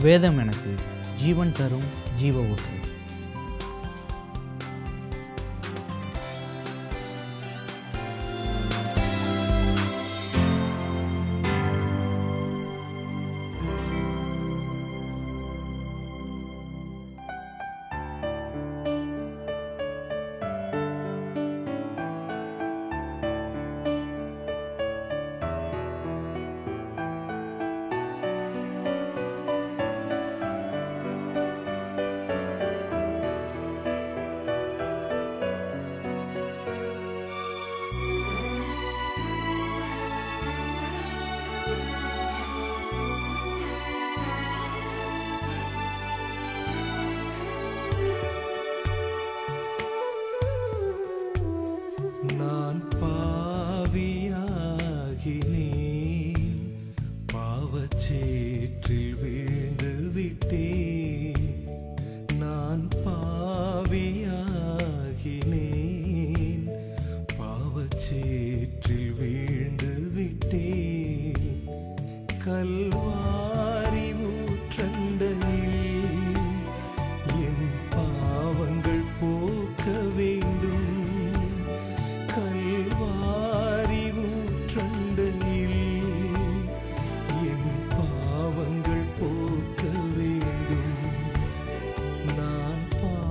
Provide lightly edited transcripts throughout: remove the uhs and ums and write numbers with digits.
வேதம் எனக்கு ஜீவன் தரும் ஜீவ ஊற்று. நான் பாவியாகினேன், பாவச்சேற்றில் வீழ்ந்து விட்டேன். நான் பாவியாகினேன், பாவச்சேற்றில் வீழ்ந்து விட்டேன். கல்வாரி ஊற்றண்டையில் என் பாவங்கள் போக்க வேண்டும். கல்வாரி ஊற்றண்டையில் என் பாவங்கள் போக்க வேண்டும். நான்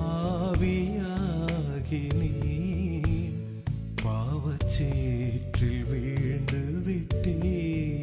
பாவியாகினேன், பாவச்சேற்றில் வீழ்ந்து விட்டேன்.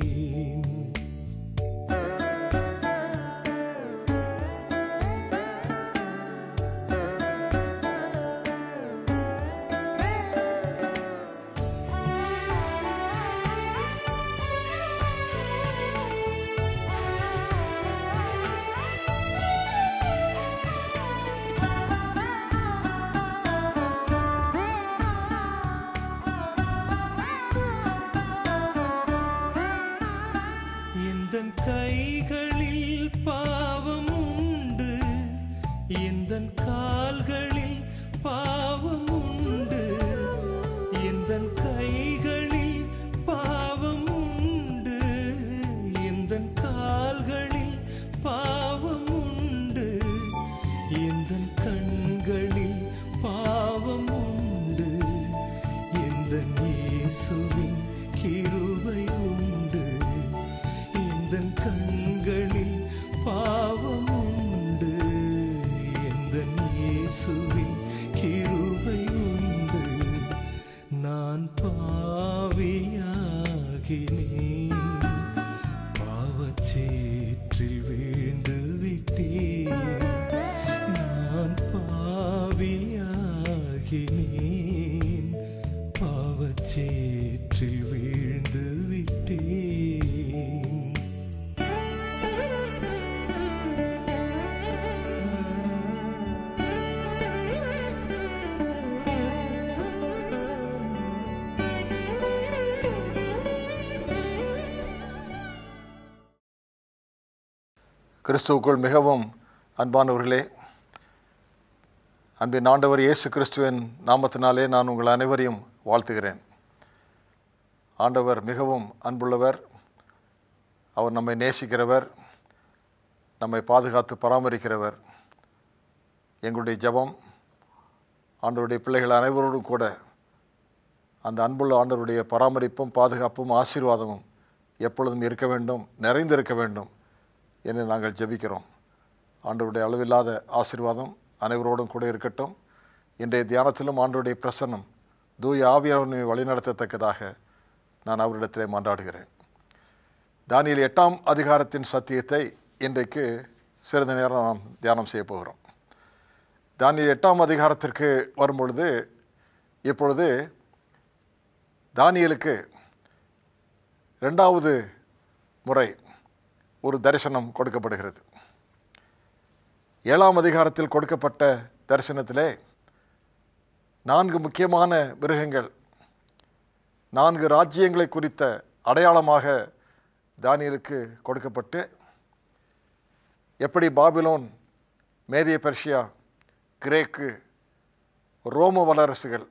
எந்தன் கைகளில் பாவம் உண்டு, எந்தன் கால்களில் பாவம் உண்டு. எந்தன் கைகளில் பாவம் உண்டு, எந்தன் கால்களில் பாவம் உண்டு. எந்தன் கண்களில் பாவம் உண்டு, எந்தன் இயேசுவின் கிருபை உண்டு. எந்தன் கண்களில் பாவம் உண்டு, எந்தன் இயேசுவின் கிருபை உண்டு. நான் பாவியாகினேன், பாவச்சேற்றில் வீழ்ந்து விட்டேன். நான் பாவியாகினேன், பாவச்சேற்றில் வீழ்ந்து விட்டேன். கிறிஸ்துவுக்குள் மிகவும் அன்பானவர்களே, அன்பின் ஆண்டவர் இயேசு கிறிஸ்துவின் நாமத்தினாலே நான் உங்கள் அனைவரையும் வாழ்த்துகிறேன். ஆண்டவர் மிகவும் அன்புள்ளவர், அவர் நம்மை நேசிக்கிறவர், நம்மை பாதுகாத்து பராமரிக்கிறவர். எங்களுடைய ஜெபம் ஆண்டவருடைய பிள்ளைகள் அனைவரோடும் கூட அந்த அன்புள்ள ஆண்டவருடைய பராமரிப்பும் பாதுகாப்பும் ஆசீர்வாதமும் எப்பொழுதும் இருக்க வேண்டும், நிறைந்திருக்க வேண்டும் என்று நாங்கள் ஜெபிக்கிறோம். ஆண்டவருடைய அளவில்லாத ஆசீர்வாதம் அனைவரோடும் கூட இருக்கட்டும். இன்றைய தியானத்திலும் ஆண்டவருடைய பிரசன்னம் தூய ஆவியானவரை வழிநடத்தத்தக்கதாக நான் அவரிடத்திலே மன்றாடுகிறேன். தானியேல் 8ஆம் அதிகாரத்தின் சத்தியத்தை இன்றைக்கு சிறிது நேரம் நாம் தியானம் செய்ய போகிறோம். தானியேல் 8ஆம் அதிகாரத்திற்கு வரும்பொழுது இப்பொழுது தானியேலுக்கு 2வது முறை ஒரு தரிசனம் கொடுக்கப்படுகிறது. 7ஆம் அதிகாரத்தில் கொடுக்கப்பட்ட தரிசனத்திலே 4 முக்கியமான மிருகங்கள் 4 ராஜ்யங்களை குறித்த அடையாளமாக தானியேலுக்கு கொடுக்கப்பட்டு, எப்படி பாபிலோன், மேதிய பெர்ஷியா, கிரேக்கு, ரோம வல்லரசுகள்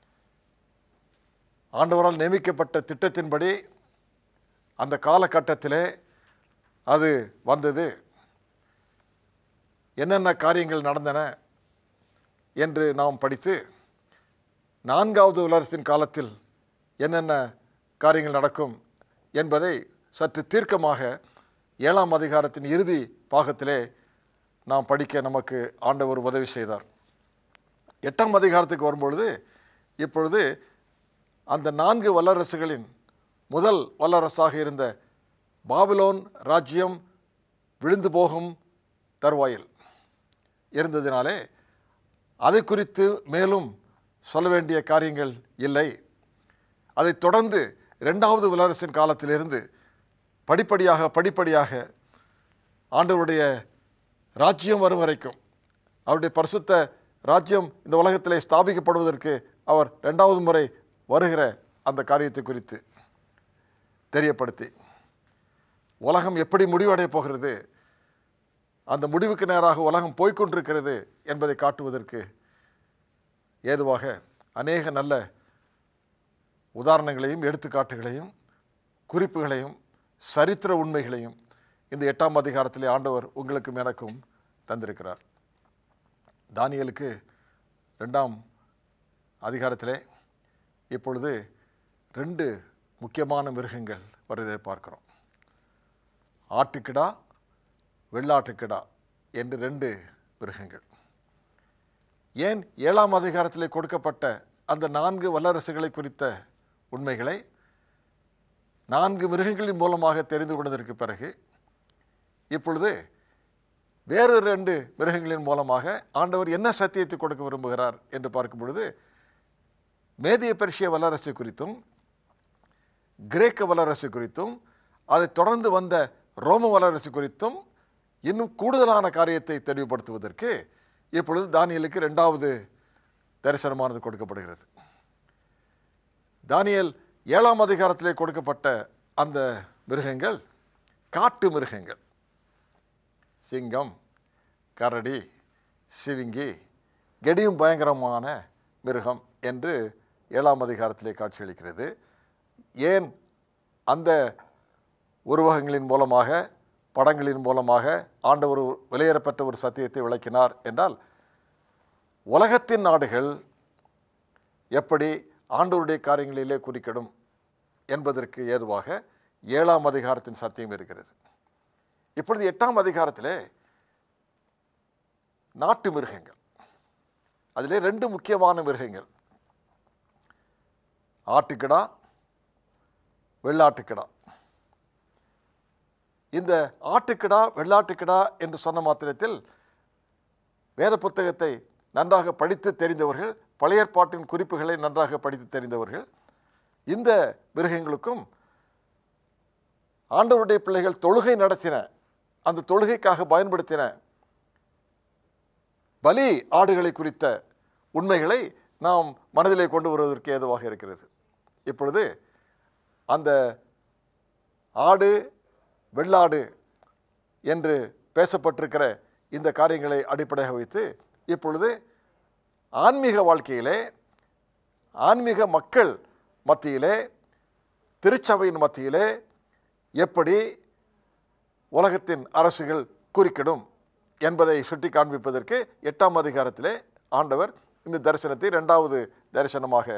ஆண்டவரால் நியமிக்கப்பட்ட திட்டத்தின்படி அந்த காலகட்டத்திலே அது வந்தது. என்னென்ன காரியங்கள் நடந்தன என்று நாம் படித்து 4வது வல்லரசின் காலத்தில் என்னென்ன காரியங்கள் நடக்கும் என்பதை சற்று தீர்க்கமாக 7ஆம் அதிகாரத்தின் இறுதி பாகத்திலே நாம் படிக்க நமக்கு ஆண்டவர் உதவி செய்தார். 8ஆம் அதிகாரத்துக்கு வரும்பொழுது இப்பொழுது அந்த 4 வல்லரசுகளின் முதல் வல்லரசாக இருந்த பாபிலோன் ராஜ்யம் விழுந்து போகும் தருவாயில் இருந்ததினாலே அதை குறித்து மேலும் சொல்ல வேண்டிய காரியங்கள் இல்லை. அதைத் தொடர்ந்து 2வது வல்லரசின் காலத்திலிருந்து படிப்படியாக ஆண்டவருடைய ராஜ்யம் வரும் வரைக்கும், அவருடைய பரிசுத்த ராஜ்யம் இந்த உலகத்திலே ஸ்தாபிக்கப்படுவதற்கு அவர் 2வது முறை வருகிற அந்த காரியத்தை குறித்து தெரியப்படுத்தி, உலகம் எப்படி முடிவடைய போகிறது, அந்த முடிவுக்கு நேராக உலகம் போய்கொண்டிருக்கிறது என்பதை காட்டுவதற்கு ஏதுவாக அநேக நல்ல உதாரணங்களையும் எடுத்துக்காட்டுகளையும் குறிப்புகளையும் சரித்திர உண்மைகளையும் இந்த 8ஆம் அதிகாரத்திலே ஆண்டவர் உங்களுக்கும் எனக்கும் தந்திருக்கிறார். தானியேலுக்கு 2ஆம் அதிகாரத்திலே இப்பொழுது 2 முக்கியமான மிருகங்கள் வருவதை பார்க்கிறோம். ஆட்டுக்கிடா, வெள்ளாட்டுக்கிடா என்று 2 மிருகங்கள். ஏன் 7ஆம் அதிகாரத்திலே கொடுக்கப்பட்ட அந்த 4 வல்லரசுகளை குறித்த உண்மைகளை 4 மிருகங்களின் மூலமாக தெரிந்து கொண்டதற்கு பிறகு இப்பொழுது வேறு 2 மிருகங்களின் மூலமாக ஆண்டவர் என்ன சத்தியத்தை கொடுக்க விரும்புகிறார் என்று பார்க்கும் பொழுது, மேதிய பெர்ஷிய வல்லரசு குறித்தும் கிரேக்க வல்லரசு குறித்தும் அதை தொடர்ந்து வந்த ரோம வல்லரசு குறித்தும் இன்னும் கூடுதலான காரியத்தை தெளிவுபடுத்துவதற்கு இப்பொழுது தானியேலுக்கு 2வது தரிசனமானது கொடுக்கப்படுகிறது. தானியேல் 7ஆம் அதிகாரத்திலே கொடுக்கப்பட்ட அந்த மிருகங்கள் காட்டு மிருகங்கள். சிங்கம், கரடி, சிவிங்கி, கெடியும் பயங்கரமான மிருகம் என்று 7ஆம் அதிகாரத்திலே காட்சியளிக்கிறது. ஏன் அந்த உருவகங்களின் மூலமாக, படங்களின் மூலமாக ஆண்டவர் விலையேறப்பட்ட ஒரு சத்தியத்தை விளக்கினார் என்றால், உலகத்தின் நாடுகள் எப்படி ஆண்டவருடைய காரியங்களிலே குறிக்கிடும் என்பதற்கு ஏதுவாக 7ஆம் அதிகாரத்தின் சத்தியம் இருக்கிறது. இப்பொழுது 8ஆம் அதிகாரத்திலே நாட்டு மிருகங்கள், அதிலே 2 முக்கியமான மிருகங்கள், ஆட்டுக்கிடா, வெள்ளாட்டுக்கிடா. இந்த ஆட்டுக்கிடா, வெள்ளாட்டுக்கிடா என்று சொன்ன மாத்திரத்தில் வேத புத்தகத்தை நன்றாக படித்து தெரிந்தவர்கள், பழைய ஏற்பாட்டின் குறிப்புகளை நன்றாக படித்து தெரிந்தவர்கள், இந்த மிருகங்களுக்கும் ஆண்டவருடைய பிள்ளைகள் தொழுகை நடத்தின, அந்த தொழுகைக்காக பயன்படுத்தின பலி ஆடுகளை குறித்த உண்மைகளை நாம் மனதிலே கொண்டு வருவதற்கு ஏதுவாக இருக்கிறது. இப்பொழுது அந்த ஆடு, வெள்ளாடு என்று பேசப்பட்டிருக்கிற இந்த காரியங்களை அடிப்படையாக வைத்து இப்பொழுது ஆன்மீக வாழ்க்கையிலே, ஆன்மீக மக்கள் மத்தியிலே, திருச்சபையின் மத்தியிலே எப்படி உலகத்தின் அரசுகள் குறுக்கிடும் என்பதை சுட்டி காண்பிப்பதற்கு 8ஆம் அதிகாரத்திலே ஆண்டவர் இந்த தரிசனத்தை 2வது தரிசனமாக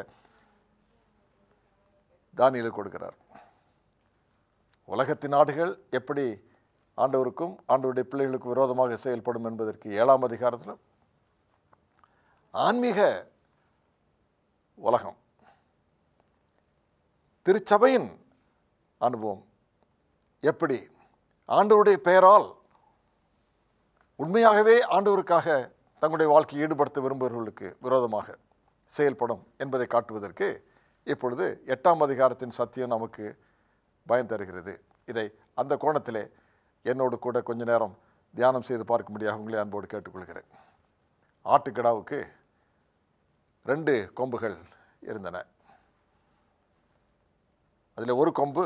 தானியேலுக்கு கொடுக்கிறார். உலகத்தின் நாடுகள் எப்படி ஆண்டவருக்கும் ஆண்டவருடைய பிள்ளைகளுக்கும் விரோதமாக செயல்படும் என்பதற்கு 7ஆம் அதிகாரத்திலும், ஆன்மீக உலகம், திருச்சபையின் அனுபவம் எப்படி ஆண்டவருடைய பெயரால் உண்மையாகவே ஆண்டவருக்காக தங்களுடைய வாழ்க்கையை ஈடுபடுத்த விரும்புபவர்களுக்கு விரோதமாக செயல்படும் என்பதை காட்டுவதற்கு இப்பொழுது 8ஆம் அதிகாரத்தின் சத்தியம் நமக்கு பயன் தருகிறது. இதை அந்த கோணத்திலே என்னோடு கூட கொஞ்ச நேரம் தியானம் செய்து பார்க்கும்படியாக உங்களை அன்போடு கேட்டுக்கொள்கிறேன். ஆட்டுக்கிடாவுக்கு 2 கொம்புகள் இருந்தன. அதில் ஒரு கொம்பு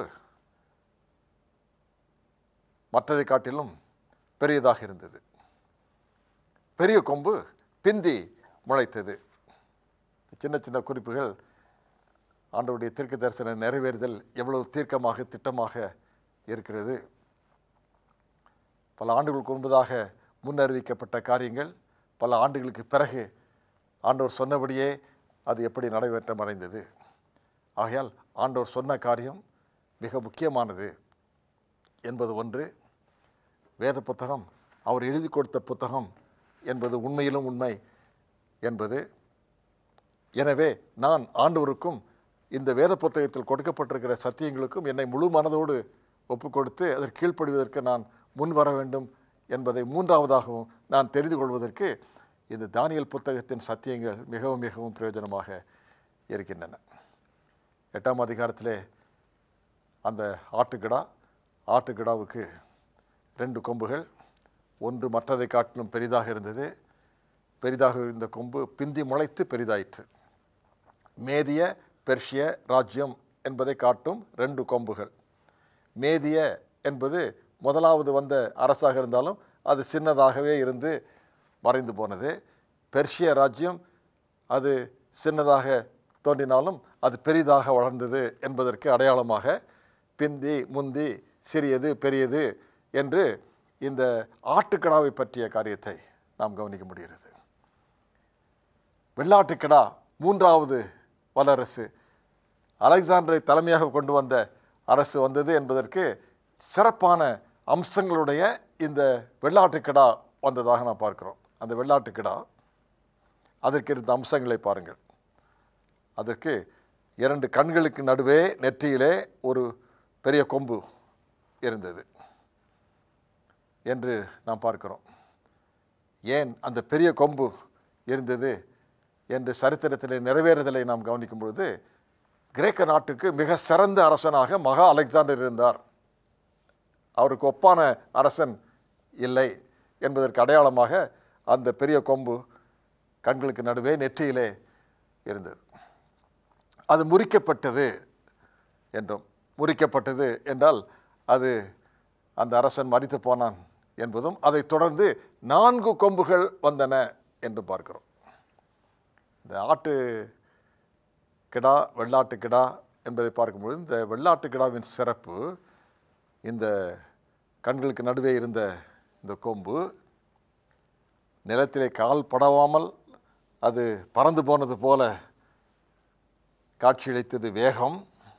மற்றதை காட்டிலும் பெரியதாக இருந்தது. பெரிய கொம்பு பிந்தி முளைத்தது. சின்ன சின்ன குறிப்புகள் ஆண்டவருடைய தீர்க்க தரிசன நிறைவேறுதல் எவ்வளவு தீர்க்கமாக திட்டமாக இருக்கிறது. பல ஆண்டுகளுக்கு முன்பதாக முன்னறிவிக்கப்பட்ட காரியங்கள் பல ஆண்டுகளுக்கு பிறகு ஆண்டவர் சொன்னபடியே அது எப்படி நடைபெற்ற மறைந்தது. ஆகையால் ஆண்டவர் சொன்ன காரியம் மிக முக்கியமானது என்பது ஒன்று. வேத புத்தகம் அவர் எழுதி கொடுத்த புத்தகம் என்பது உண்மையிலும் உண்மை என்பது. எனவே நான் ஆண்டவருக்கும் இந்த வேத புத்தகத்தில் கொடுக்கப்பட்டிருக்கிற சத்தியங்களுக்கும் என்னை முழு மனதோடு ஒப்புக் கொடுத்து அதற்கு கீழ்ப்படிவதற்கு நான் முன் வர வேண்டும் என்பதை மூன்றாவதாகவும் நான் தெரிந்து கொள்வதற்கு இந்த தானியேல் புத்தகத்தின் சத்தியங்கள் மிகவும் மிகவும் பிரயோஜனமாக இருக்கின்றன. 8ஆம் அதிகாரத்திலே அந்த ஆட்டுக்கிடாவுக்கு 2 கொம்புகள், ஒன்று மற்றதை காட்டிலும் பெரிதாக இருந்தது. பெரிதாக இருந்த கொம்பு பிந்தி முளைத்து பெரிதாயிற்று. மேதிய பெர்ஷிய ராஜ்யம் என்பதை காட்டும் 2 கொம்புகள். மேதிய என்பது முதலாவது வந்த அரசாக இருந்தாலும் அது சின்னதாகவே இருந்து மறைந்து போனது. பெர்ஷிய ராஜ்யம் அது சின்னதாக தோன்றினாலும் அது பெரிதாக வளர்ந்தது என்பதற்கு அடையாளமாக பிந்தி முந்தி சிறியது பெரியது என்று இந்த ஆட்டுக்கிடாவை பற்றிய காரியத்தை நாம் கவனிக்க முடிகிறது. வெள்ளாட்டுக்கிடா 3வது வல்லரசு, அலெக்சாண்டரை தலைமையாக கொண்டு வந்த அரசு வந்தது என்பதற்கு சிறப்பான அம்சங்களுடைய இந்த வெள்ளாட்டுக்கிடா வந்ததாக நாம் பார்க்கிறோம். அந்த வெள்ளாட்டுக்கிடா அதற்கு இருந்த அம்சங்களை பாருங்கள். அதற்கு 2 கண்களுக்கு நடுவே நெற்றியிலே ஒரு பெரிய கொம்பு இருந்தது என்று நாம் பார்க்கிறோம். ஏன் அந்த பெரிய கொம்பு இருந்தது என்று சரித்திரத்திலே நிறைவேறுதலை நாம் கவனிக்கும் பொழுது, கிரேக்க நாட்டுக்கு மிக சிறந்த அரசனாக மகா அலெக்சாண்டர் இருந்தார். அவருக்கு ஒப்பான அரசன் இல்லை என்பதற்கு அடையாளமாக அந்த பெரிய கொம்பு கண்களுக்கு நடுவே நெற்றியிலே இருந்தது. அது முறிக்கப்பட்டது என்றும், முறிக்கப்பட்டது என்றால் அது அந்த அரசன் மரித்து போனான் என்பதும், அதைத் தொடர்ந்து 4 கொம்புகள் வந்தன என்றும் பார்க்கிறோம். இந்த ஆட்டுக்கிடா வெள்ளாட்டுக்கிடா என்பதை பார்க்கும்பொழுது இந்த வெள்ளாட்டுக்கிடாவின் சிறப்பு, இந்த கண்களுக்கு நடுவே இருந்த இந்த கொம்பு நிலத்திலே கால் படவாமல் அது பறந்து போனது போல காட்சியளித்தது. வேகம்,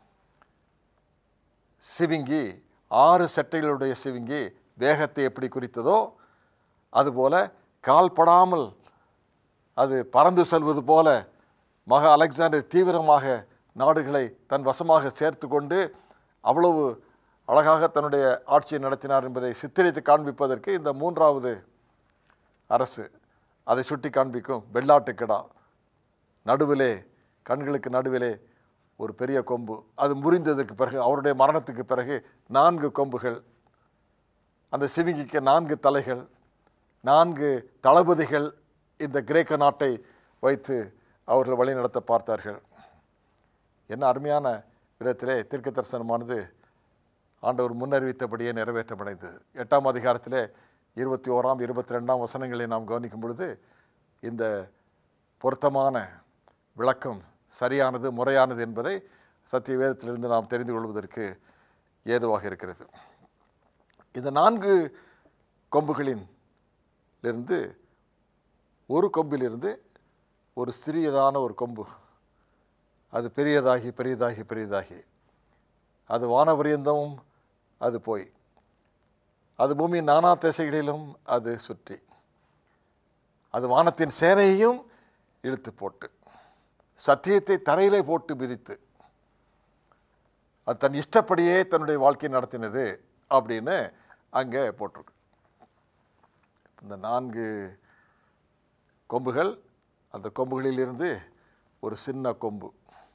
சிவிங்கி 6 செட்டைகளுடைய சிவிங்கி வேகத்தை எப்படி குறித்ததோ அதுபோல கால் படாமல் அது பறந்து செல்வது போல மகா அலெக்சாண்டர் தீவிரமாக நாடுகளை தன் வசமாக சேர்த்து கொண்டு அவ்வளவு அழகாக தன்னுடைய ஆட்சியை நடத்தினார் என்பதை சித்தரித்து காண்பிப்பதற்கு இந்த 3வது அரசு அதை சுட்டி காண்பிக்கும். வெள்ளாட்டுக்கிடா நடுவிலே, கண்களுக்கு நடுவிலே ஒரு பெரிய கொம்பு. அது முறிந்ததற்கு பிறகு, அவருடைய மரணத்துக்கு பிறகு 4 கொம்புகள். அந்த சிவிங்கிக்கு 4 தலைகள், 4 தளபதிகள் இந்த கிரேக்க நாட்டை வைத்து அவர்கள் வழிநடத்த பார்த்தார்கள். என்ன அருமையான விதத்திலே தீர்க்க தரிசனமானது ஆண்டவர் முன்னறிவித்தபடியே நிறைவேற்றப்படைந்தது. 8ஆம் அதிகாரத்திலே 21ஆம் 22ஆம் வசனங்களை நாம் கவனிக்கும் பொழுது இந்த பொருத்தமான விளக்கம் சரியானது முறையானது என்பதை சத்திய வேதத்திலிருந்து நாம் தெரிந்து கொள்வதற்கு ஏதுவாக இருக்கிறது. இந்த 4 கொம்புகளிலிருந்து ஒரு கொம்பிலிருந்து ஒரு சிறியதான ஒரு கொம்பு அது பெரியதாகி பெரியதாகி பெரியதாகி அது வானபரியந்தமும் அது போய் அது பூமியின் நானா திசைகளிலும் அது சுற்றி அது வானத்தின் சேனையையும் இழுத்து போட்டு சத்தியத்தை தரையிலே போட்டு மிதித்து அது தன் இஷ்டப்படியே தன்னுடைய வாழ்க்கையை நடத்தினது அப்படின்னு அங்கே போட்டிருக்கு. இந்த 4 கொம்புகள், அந்த கொம்புகளிலிருந்து ஒரு சின்ன கொம்பு,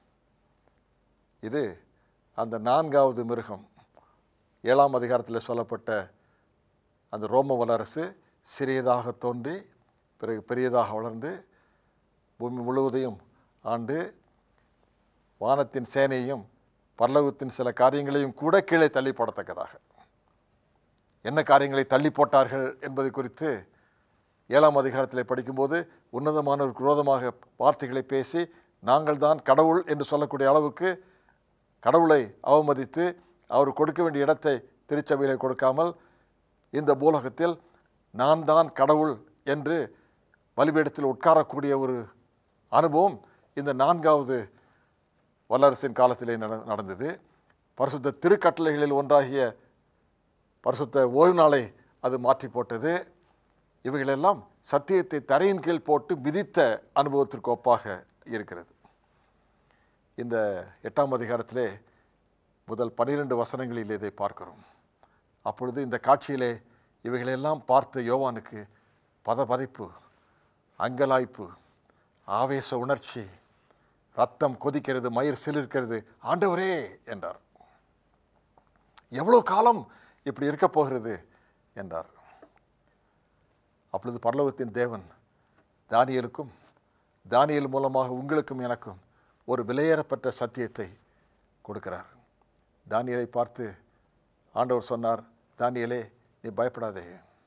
இது அந்த 4வது மிருகம். 7ஆம் அதிகாரத்தில் சொல்லப்பட்ட அந்த ரோம வல்லரசு சிறியதாக தோன்றி பிறகு பெரியதாக வளர்ந்து பூமி முழுவதையும் ஆண்டு வானத்தின் சேனையையும் பரலோகத்தின் சில காரியங்களையும் கூட கீழே தள்ளி போடத்தக்கதாக. என்ன காரியங்களை தள்ளி போட்டார்கள் என்பதை குறித்து 7ஆம் அதிகாரத்தில் படிக்கும்போது உன்னதமானவருக்கு விரோதமாக வார்த்தைகளை பேசி நாங்கள் தான் கடவுள் என்று சொல்லக்கூடிய அளவுக்கு கடவுளை அவமதித்து அவர் கொடுக்க வேண்டிய இடத்தை திருச்சபையிலே கொடுக்காமல் இந்த பூலோகத்தில் நான் தான் கடவுள் என்று பலிபீடத்தில் உட்காரக்கூடிய ஒரு அனுபவம் இந்த 4வது வல்லரசின் காலத்திலே நடந்தது. பரிசுத்த திருக்கட்டளைகளில் ஒன்றாகிய பரிசுத்த ஓய்வு நாளை அது மாற்றி போட்டது. இவைகளெல்லாம் சத்தியத்தை தரையின் கீழ் போட்டு மிதித்த அனுபவத்திற்கு ஒப்பாக இருக்கிறது. இந்த 8ஆம் அதிகாரத்திலே முதல் 12 வசனங்களில் இதை பார்க்கிறோம். அப்பொழுது இந்த காட்சியிலே இவைகளெல்லாம் பார்த்த யோவானுக்கு பதபதைப்பு, அங்கலாய்ப்பு, ஆவேச உணர்ச்சி, ரத்தம் கொதிக்கிறது, மயிர் சிலிர்க்கிறது. ஆண்டவரே என்றார். எவ்வளோ காலம் இப்படி இருக்க போகிறது என்றார். அப்பொழுது பரலோகத்தின் தேவன் தானியேலுக்கும், தானியேல் மூலமாக உங்களுக்கும் எனக்கும் ஒரு விலையேறப்பட்ட சத்தியத்தை கொடுக்கிறார். தானியேலை பார்த்து ஆண்டவர் சொன்னார், தானியேலே நீ பயப்படாதே,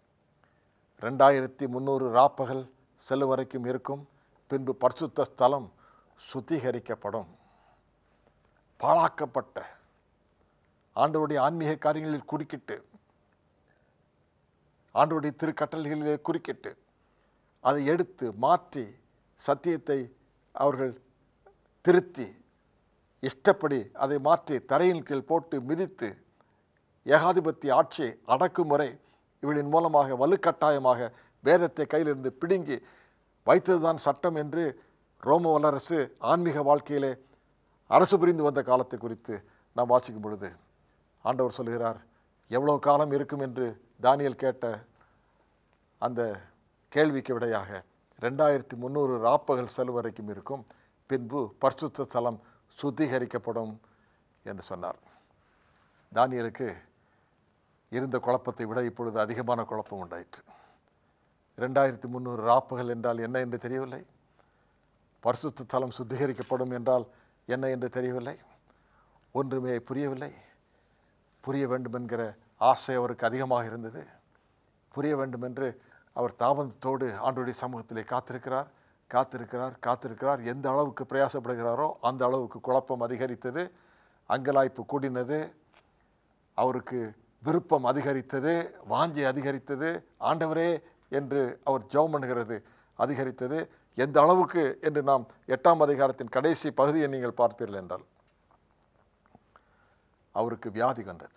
2300 ராப்பகல் செல்லும் வரைக்கும் இருக்கும். பின்பு பரிசுத்த ஸ்தலம் சுத்திகரிக்கப்படும். பாழாக்கப்பட்ட ஆண்டவருடைய ஆன்மீக காரியங்களில் குறுக்கிட்டு, ஆண்டவருடைய திருக்கட்டளைகளிலே குறுக்கிட்டு, அதை எடுத்து மாற்றி சத்தியத்தை அவர்கள் திருத்தி இஷ்டப்படி அதை மாற்றி தரையின் கீழ் போட்டு மிதித்து ஏகாதிபத்திய ஆட்சி அடக்குமுறை இவளின் மூலமாக வலுக்கட்டாயமாக வேதத்தை கையிலிருந்து பிடுங்கி வைத்ததுதான் சட்டம் என்று ரோம வல்லரசு ஆன்மீக வாழ்க்கையிலே அரசு புரிந்து வந்த காலத்தை குறித்து நாம் வாசிக்கும் பொழுது ஆண்டவர் சொல்கிறார், எவ்வளோ காலம் இருக்கும் என்று தானியேல் கேட்ட அந்த கேள்விக்கு விடையாக 2300 ராப்பகல் செல்லும் வரைக்கும் இருக்கும். பின்பு பரிசுத்த ஸ்தலம் சுத்திகரிக்கப்படும் என்று சொன்னார். தானியேலுக்கு இருந்த குழப்பத்தை விட இப்பொழுது அதிகமான குழப்பம் உண்டாயிற்று. 2300 ராப்பகல் என்றால் என்ன என்று தெரியவில்லை. பரிசுத்த ஸ்தலம் சுத்திகரிக்கப்படும் என்றால் என்ன என்று தெரியவில்லை. ஒன்றுமே புரியவில்லை. புரிய வேண்டும் என்கிற ஆசை அவருக்கு அதிகமாக இருந்தது. புரிய வேண்டும் என்று அவர் தாமதத்தோடு ஆண்டவருடைய சமூகத்திலே காத்திருக்கிறார். எந்த அளவுக்கு பிரயாசப்படுகிறாரோ அந்த அளவுக்கு குழப்பம் அதிகரித்தது, அங்கலாய்ப்பு கூடினது, அவருக்கு விருப்பம் அதிகரித்தது, வாஞ்சை அதிகரித்தது, ஆண்டவரே என்று அவர் ஜெபம் பண்ணுகிறது அதிகரித்தது. எந்த அளவுக்கு என்று நாம் 8ஆம் அதிகாரத்தின் கடைசி பகுதியை நீங்கள் பார்ப்பீர்கள் என்றால் அவருக்கு வியாதி கண்டது.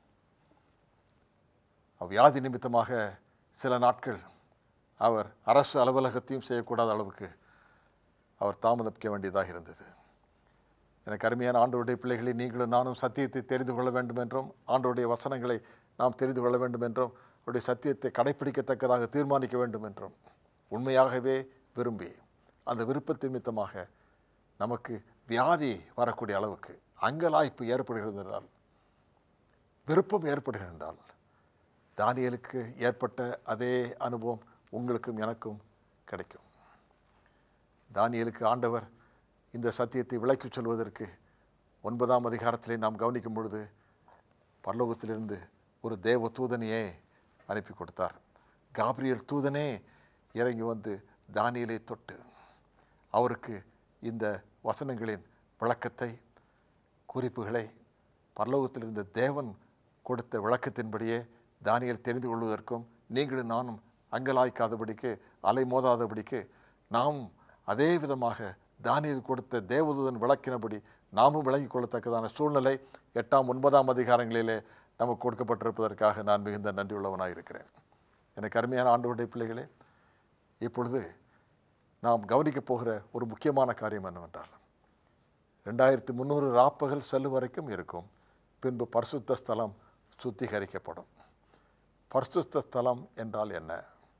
வியாதி நிமித்தமாக சில நாட்கள் அவர் அரசு அலுவலகத்தையும் செய்யக்கூடாத அளவுக்கு அவர் தாமதிக்க வேண்டியதாக இருந்தது. எனக்கு அருமையான ஆண்டவருடைய பிள்ளைகளை, நீங்களும் நானும் சத்தியத்தை தெரிந்து கொள்ள வேண்டும் என்றும், ஆண்டவருடைய வசனங்களை நாம் தெரிந்து கொள்ள வேண்டும் என்றும், அவருடைய சத்தியத்தை கடைப்பிடிக்கத்தக்கதாக தீர்மானிக்க வேண்டும் என்றும் உண்மையாகவே விரும்பி அந்த விருப்பத்தின் நிமித்தமாக நமக்கு வியாதி வரக்கூடிய அளவுக்கு அங்கலாய்ப்பு ஏற்படுகிறது என்றால், விருப்பம் ஏற்படுகிறது என்றால், தானியேலுக்கு ஏற்பட்ட அதே அனுபவம் உங்களுக்கும் எனக்கும் கிடைக்கும். தானியேலுக்கு ஆண்டவர் இந்த சத்தியத்தை விளக்கிச் சொல்வதற்கு 9ஆம் அதிகாரத்திலே நாம் கவனிக்கும் பொழுது பரலோகத்திலிருந்து ஒரு தேவ தூதனையே அனுப்பி கொடுத்தார். காபிரியல் தூதனே இறங்கி வந்து தானியேலை தொட்டு அவருக்கு இந்த வசனங்களின் விளக்கத்தை, குறிப்புகளை பரலோகத்தில் இருந்த தேவன் கொடுத்த விளக்கத்தின்படியே தானியேல் தெரிந்து கொள்வதற்கும், நீங்களும் நானும் அங்கலாய்க்காதபடிக்கு, அலைமோதாதபடிக்கு, நாம் அதே விதமாக தானியேல் கொடுத்த தேவதூதன் விளக்கினபடி நாமும் விளங்கிக் கொள்ளத்தக்கதான சூழ்நிலை 8ஆம் 9ஆம் அதிகாரங்களிலே நமக்கு கொடுக்கப்பட்டிருப்பதற்காக நான் மிகுந்த நன்றியுள்ளவனாக இருக்கிறேன். எனக்கு அருமையான ஆண்டவருடைய பிள்ளைகளே, இப்பொழுது நாம் கவனிக்கப் போகிற ஒரு முக்கியமான காரியம் என்னவென்றால், 2300 ராப்பகல் செல்லும் வரைக்கும் இருக்கும். பின்பு பரிசுத்த ஸ்தலம் சுத்திகரிக்கப்படும். பரிசுத்த ஸ்தலம் என்றால் என்ன?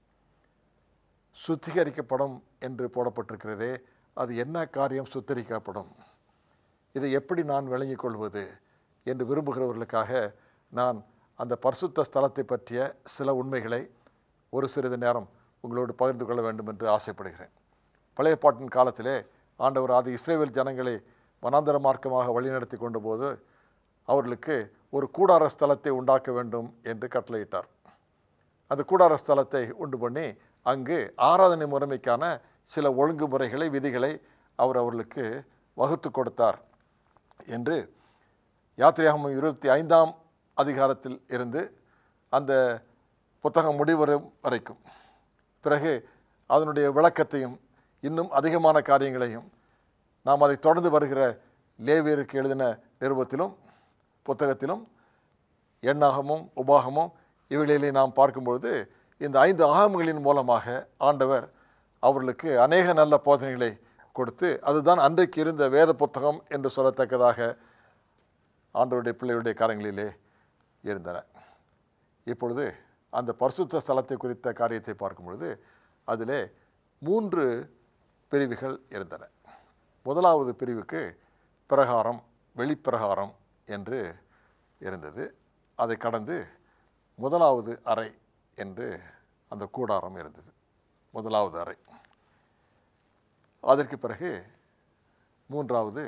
சுத்திகரிக்கப்படும் என்று போடப்பட்டிருக்கிறதே, அது என்ன காரியம் சுத்திகரிக்கப்படும்? இதை எப்படி நான் விளங்கிக் கொள்வது என்று விரும்புகிறவர்களுக்காக நான் அந்த பரிசுத்த ஸ்தலத்தை பற்றிய சில உண்மைகளை ஒரு சிறிது நேரம் உங்களோடு பகிர்ந்து கொள்ள வேண்டும் என்று ஆசைப்படுகிறேன். பழைய பாட்டின் காலத்திலே ஆண்டவர் அது இஸ்ரவேல் ஜனங்களை வனாந்தர மார்க்கமாக வழிநடத்தி கொண்ட போது அவர்களுக்கு ஒரு கூடார ஸ்தலத்தை உண்டாக்க வேண்டும் என்று கட்டளையிட்டார். அந்த கூடார ஸ்தலத்தை உண்டு பண்ணி அங்கு ஆராதனை முறைமைக்கான சில ஒழுங்குமுறைகளை, விதிகளை அவர் அவர்களுக்கு வகுத்து கொடுத்தார் என்று யாத்திரையாகமம் 25ஆம் அதிகாரத்தில் இருந்து அந்த புத்தகம் முடிவரும் வரைக்கும். பிறகு அதனுடைய விளக்கத்தையும் இன்னும் அதிகமான காரியங்களையும் நாம் அதை தொடர்ந்து வருகிற லேவியருக்கு எழுதின நிருபத்திலும் புத்தகத்திலும் எண்ணாகமும் உபாகமும் இவைகளிலே நாம் பார்க்கும்பொழுது இந்த 5 ஆகமங்களின் மூலமாக ஆண்டவர் அவர்களுக்கு அநேக நல்ல போதனைகளை கொடுத்து அதுதான் அன்றைக்கு இருந்த வேத புத்தகம் என்று சொல்லத்தக்கதாக ஆண்டவருடைய பிள்ளைகளுடைய காரியங்களிலே இருந்தன. இப்பொழுது அந்த பரிசுத்த ஸ்தலத்தை குறித்த காரியத்தை பார்க்கும் பொழுது அதிலே 3 பிரிவுகள் இருந்தன. முதலாவது பிரிவுக்கு பிரகாரம், வெளிப்பிரகாரம் என்று இருந்தது. அதை கடந்து முதலாவது அறை என்று அந்த கூடாரம் இருந்தது. முதலாவது அறை. அதற்கு பிறகு மூன்றாவது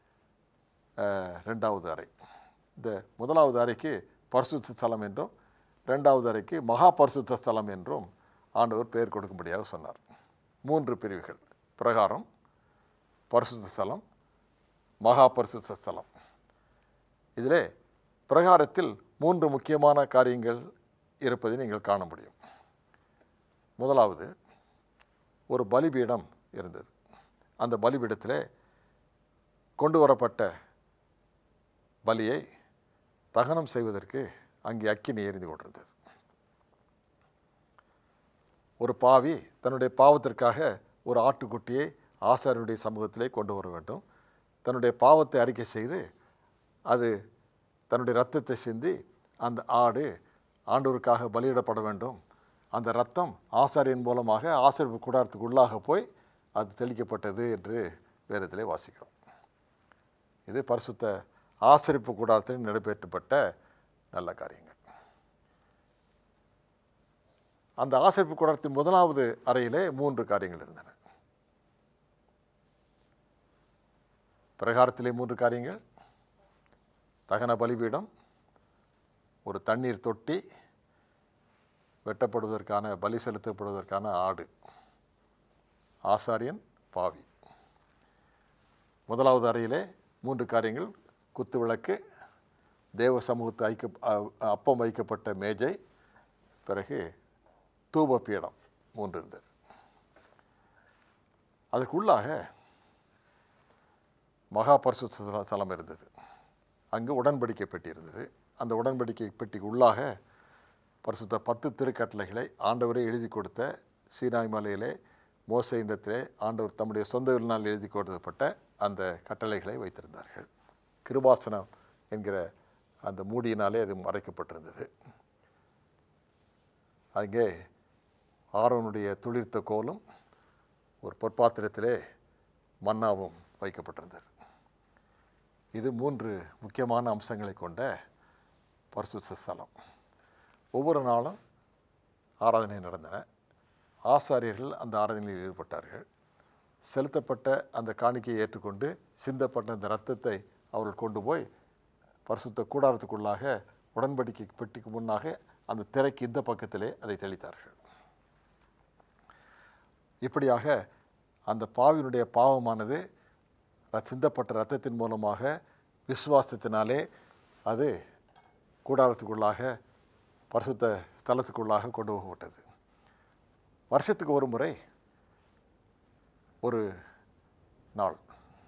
2வது அறை. இந்த முதலாவது அறைக்கு பரிசுத்த ஸ்தலம் என்றும் 2வது அறைக்கு மகா பரிசுத்த ஸ்தலம் என்றும் ஆண்டவர் பெயர் கொடுக்கும்படியாக சொன்னார். 3 பிரிவுகள்: பிரகாரம், பரிசுத்த ஸ்தலம், மகா பரிசுத்த ஸ்தலம். இதிலே பிரகாரத்தில் 3 முக்கியமான காரியங்கள் இருப்பதை நீங்கள் காண முடியும். முதலாவது, ஒரு பலிபீடம் இருந்தது. அந்த பலிபீடத்திலே கொண்டு வரப்பட்ட பலியை தகனம் செய்வதற்கு அங்கே அக்கினி எரிந்து கொண்டிருந்தது. ஒரு பாவி தன்னுடைய பாவத்திற்காக ஒரு ஆட்டுக்குட்டியை ஆசாரியனுடைய சமூகத்திலே கொண்டு வர வேண்டும். தன்னுடைய பாவத்தை அறிக்கை செய்து அது தன்னுடைய இரத்தத்தை சிந்தி அந்த ஆடு ஆண்டவருக்காக பலியிடப்பட வேண்டும். அந்த இரத்தம் ஆசாரியன் மூலமாக ஆசரிப்பு கூடாரத்துக்கு உள்ளாக போய் அது தெளிக்கப்பட்டது என்று வேதத்திலே வாசிக்கிறோம். இது பரிசுத்த ஆசரிப்பு கூடாரத்தில் நடைபெற்றப்பட்ட நல்ல காரியங்கள். அந்த ஆசரிப்பு கூடாரத்தின் முதலாவது அறையிலே 3 காரியங்கள் இருந்தன. பிரகாரத்திலே 3 காரியங்கள்: தகன பலிபீடம், ஒரு தண்ணீர் தொட்டி, வெட்டப்படுவதற்கான பலி செலுத்தப்படுவதற்கான ஆடு, ஆசாரியன், பாவி. முதலாவது அறையிலே 3 காரியங்கள்: குத்து விளக்கு, தேவ சமூகத்தை அப்பம் வைக்கப்பட்ட மேஜை, பிறகு தூப பீடம் 3 இருந்தது. அதுக்குள்ளாக மகா பரிசுத்த ஸ்தலம் இருந்தது. அங்கு உடன்படிக்கை பெட்டி இருந்தது. அந்த உடன்படிக்கை பெட்டிக்கு உள்ளாக பரிசுத்த 10 திருக்கட்டளைகளை ஆண்டவரே எழுதி கொடுத்த சீனாய் மலையிலே மோசேயிடத்திலே ஆண்டவர் தம்முடைய சொந்த நாள் எழுதி கொடுக்கப்பட்ட அந்த கட்டளைகளை வைத்திருந்தார்கள். கிருபாசனம் என்கிற அந்த மூடியினாலே அது மறைக்கப்பட்டிருந்தது. அங்கே ஆரோனுடைய துளிர்த்த கோலும் ஒரு பொற்பாத்திரத்திலே மன்னாவும் வைக்கப்பட்டிருந்தது. இது 3 முக்கியமான அம்சங்களை கொண்ட பரிசுத்த ஸ்தலம். ஒவ்வொரு நாளும் ஆராதனை நடந்தன. ஆசாரியர்கள் அந்த ஆராதனையில் ஈடுபட்டார்கள். செலுத்தப்பட்ட அந்த காணிக்கையை ஏற்றுக்கொண்டு சிந்தப்பட்ட அந்த இரத்தத்தை அவர்கள் கொண்டு போய் பரிசுத்த கூடாரத்துக்குள்ளாக உடன்படிக்கை பெட்டிக்கு முன்னாக அந்த திரைக்கு இந்த பக்கத்திலே அதை தெளித்தார்கள். இப்படியாக அந்த பாவியினுடைய பாவமானது சிந்தப்பட்ட இரத்தத்தின் மூலமாக விசுவாசத்தினாலே அது கூடாரத்துக்குள்ளாக பரிசுத்த ஸ்தலத்துக்குள்ளாக கொண்டு போகப்பட்டது. வருஷத்துக்கு ஒரு முறை ஒரு நாள்,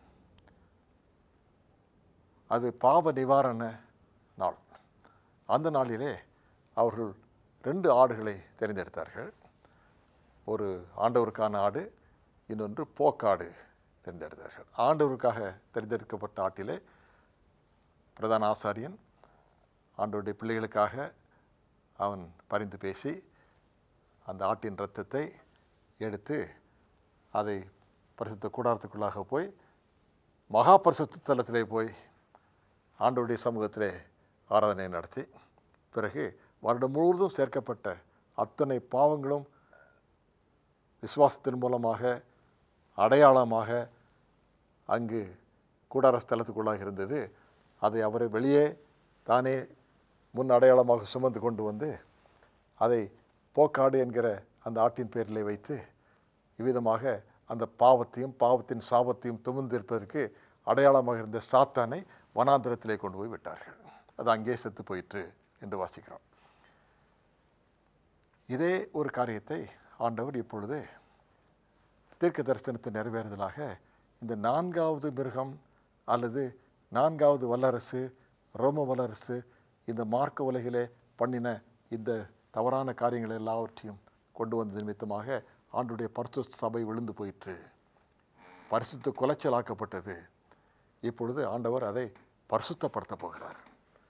அது பாவ நிவாரண நாள். அந்த நாளிலே அவர்கள் 2 ஆடுகளை தேர்ந்தெடுத்தார்கள். ஒரு ஆண்டவருக்கான ஆடு, இன்னொன்று போக்காடு தேர்ந்தெடுத்தார்கள். ஆண்டவருக்காக தேர்ந்தெடுக்கப்பட்ட ஆட்டிலே பிரதான ஆசாரியன் ஆண்டவருடைய பிள்ளைகளுக்காக அவன் பரிந்து பேசி அந்த ஆட்டின் இரத்தத்தை எடுத்து அதை பரிசுத்த கூடாரத்துக்குள்ளாக போய் மகா பரிசுத்த தலத்திலே போய் ஆண்டவருடைய சமூகத்திலே ஆராதனை நடத்தி, பிறகு வருடம் முழுவதும் சேர்க்கப்பட்ட அத்தனை பாவங்களும் விசுவாசத்தின் மூலமாக அடையாளமாக அங்கு கூடார ஸ்தலத்துக்குள்ளாக இருந்தது. அதை அவரை வெளியே தானே முன் அடையாளமாக சுமந்து கொண்டு வந்து அதை போக்காடு என்கிற அந்த ஆட்டின் பேரிலே வைத்து இவ்விதமாக அந்த பாவத்தையும் பாவத்தின் சாபத்தையும் துமந்திருப்பதற்கு அடையாளமாக இருந்த சாத்தானை வனாந்திரத்திலே கொண்டு போய் விட்டார்கள். அது அங்கே செத்து போயிற்று என்று வாசிக்கிறோம். இதே ஒரு காரியத்தை ஆண்டவர் இப்பொழுது தீர்க்க தரிசனத்தை நிறைவேறுதலாக இந்த 4வது மிருகம் அல்லது 4வது வல்லரசு, ரோம வல்லரசு, இந்த மார்க்க உலகிலே பண்ணின இந்த தவறான காரியங்கள் எல்லாவற்றையும் கொண்டு வந்த நிமித்தமாக ஆண்டுடைய பரிசுத்த சபை விழுந்து போயிற்று, பரிசுத்த குலைச்சலாக்கப்பட்டது. இப்பொழுது ஆண்டவர் அதை பரிசுத்தப்படுத்த போகிறார்.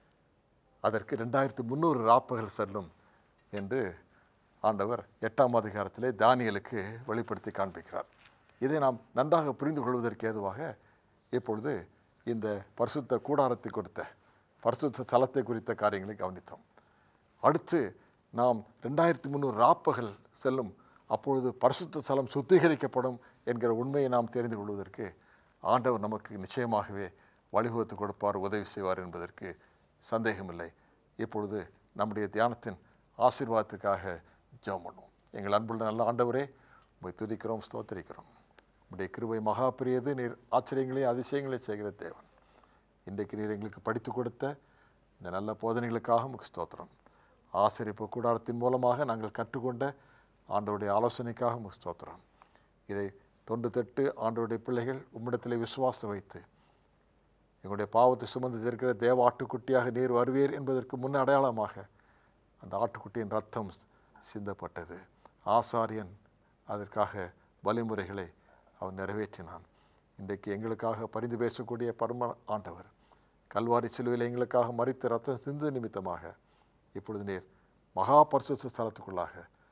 அதற்கு 2300 ராப்பகல் செல்லும் என்று ஆண்டவர் 8ஆம் அதிகாரத்திலே தானியேலுக்கு வெளிப்படுத்தி காண்பிக்கிறார். இதை நாம் நன்றாக புரிந்து கொள்வதற்கு ஏதுவாக இப்பொழுது இந்த பரிசுத்த கூடாரத்தை குறித்த பரிசுத்த ஸ்தலத்தை குறித்த காரியங்களை கவனித்தோம். அடுத்து நாம் 2300 ராப்பகல் செல்லும், அப்பொழுது பரிசுத்த ஸ்தலம் சுத்திகரிக்கப்படும் என்கிற உண்மையை நாம் தெரிந்து கொள்வதற்கு ஆண்டவர் நமக்கு நிச்சயமாகவே வழிவகுத்து கொடுப்பார், உதவி செய்வார் என்பதற்கு சந்தேகமில்லை. இப்பொழுது நம்முடைய தியானத்தின் ஆசீர்வாதத்துக்காக ஜெபம் பண்ணுவோம். எங்கள் அன்புள்ள நல்ல ஆண்டவரே, உம்மை துதிக்கிறோம், ஸ்தோத்திரிக்கிறோம். உம்முடைய கிருபை மகா பெரியது. நீர் ஆச்சரியங்களையும் அதிசயங்களையும் செய்கிற தேவன். இன்றைக்கு நீர் எங்களுக்கு படித்து கொடுத்த இந்த நல்ல போதனைகளுக்காக உமக்கு ஸ்தோத்திரம். ஆசரிப்பு கூடாரத்தின் மூலமாக நாங்கள் கற்றுக்கொண்ட ஆண்டவருடைய ஆலோசனைக்காக உமக்கு ஸ்தோத்திரம். இதை தொண்டு தட்டு ஆண்டவருடைய பிள்ளைகள் உம்மிடத்தில் விசுவாசம் வைத்து எங்களுடைய பாவத்தை சுமந்து இருக்கிற தேவ ஆட்டுக்குட்டியாக நீர் வருவீர் என்பதற்கு முன் அடையாளமாக அந்த ஆட்டுக்குட்டியின் ரத்தம் சிந்தப்பட்டது. ஆசாரியன் அதற்காக வழிமுறைகளை அவன் நிறைவேற்றினான். இன்றைக்கு எங்களுக்காக பரிந்து பேசக்கூடிய பரம ஆண்டவர் கல்வாரி சிலுவையில் எங்களுக்காக மரித்த ரத்தம் சிந்து நிமித்தமாக இப்பொழுது நீர் மகா பரிசுத்த ஸ்தலத்துக்குள்ளாக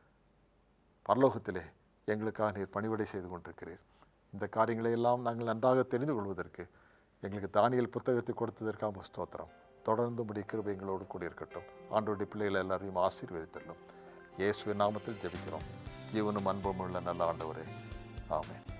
பரலோகத்திலே எங்களுக்காக நீர் பணிவிடை செய்து கொண்டிருக்கிறீர். இந்த காரியங்களை எல்லாம் நாங்கள் நன்றாக தெரிந்து கொள்வதற்கு எங்களுக்கு தானியேல் புத்தகத்தை கொடுத்ததற்காக ஸ்தோத்திரம். தொடர்ந்து உம்முடைய கிருபை எங்களோடு கூடியிருக்கட்டும். ஆண்டவருடைய பிள்ளைகளை எல்லாரையும் ஆசீர்வதித்தள்ளும். இயேசுவின் நாமத்தில் ஜெபிக்கிறோம். ஜீவனும் அன்பும் உள்ள நல்ல ஆண்டவரே, ஆமென்.